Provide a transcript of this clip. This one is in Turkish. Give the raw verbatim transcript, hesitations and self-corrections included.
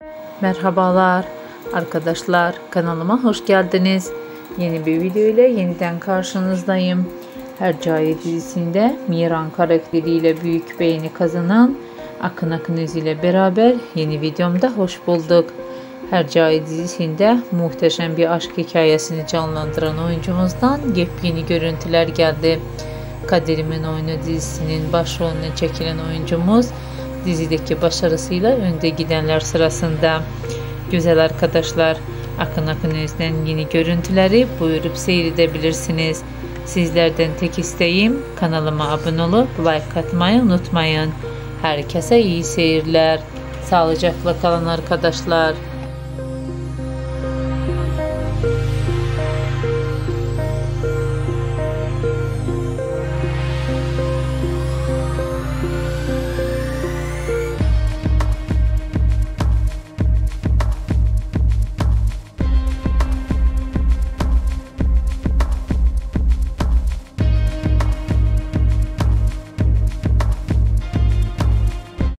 Merhabalar arkadaşlar, kanalıma hoş geldiniz. Yeni bir video ile yeniden karşınızdayım. Hercai dizisinde Miran karakteriyle büyük beğeni kazanan Akın Akınöz ile beraber yeni videomda hoş bulduk. Hercai dizisinde muhteşem bir aşk hikayesini canlandıran oyuncumuzdan yepyeni görüntüler geldi. Kaderimin Oyunu dizisinin başrolüne çekilen oyuncumuz dizideki başarısıyla önde gidenler sırasında. Güzel arkadaşlar, Akın Akınöz'den yeni görüntüleri buyurup seyredebilirsiniz. Sizlerden tek isteğim kanalıma abone olup like atmayı unutmayın. Herkese iyi seyirler. Sağlıcakla kalın arkadaşlar.